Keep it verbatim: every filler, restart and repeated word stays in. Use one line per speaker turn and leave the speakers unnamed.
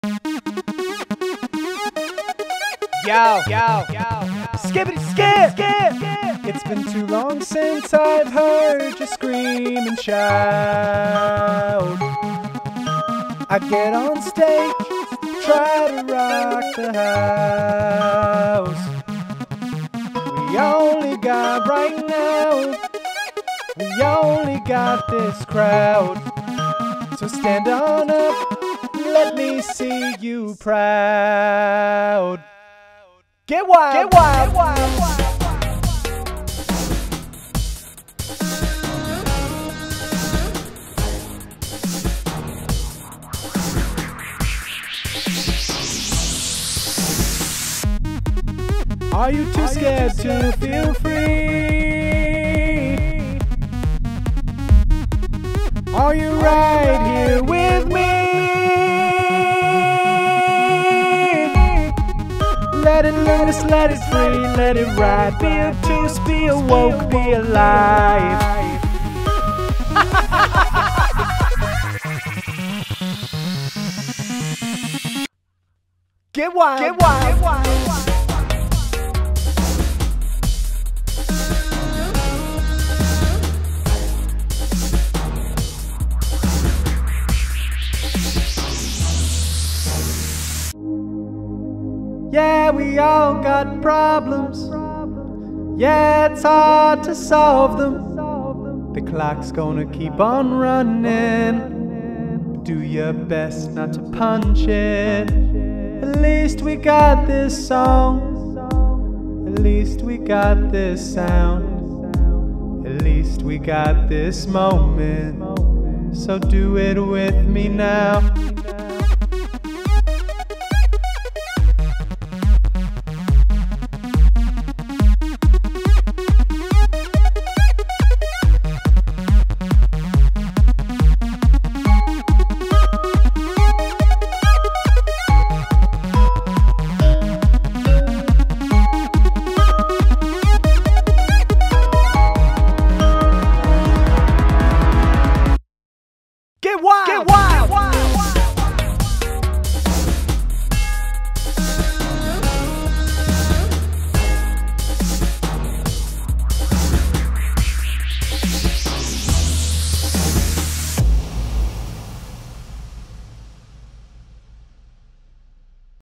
Yo, yo, yo, Skippy, skip, skip.
It's been too long since I've heard you scream and shout. I get on stage, try to rock the house. We only got right now, we only got this crowd. So stand on up, let me see you proud. Get wild, get wild, get wild, wild. Are you too scared to feel free? Are you right here with me? Let it loose, let it free, let it ride. Be obtuse, be awoke, be alive. Get wild, get wild, get wild. Yeah, we all got problems. Yeah, it's hard to solve them. The clock's gonna keep on running. Do your best not to punch it. At least we got this song. At least we got this sound. At least we got this moment. So do it with me now. Get wild! Get wild!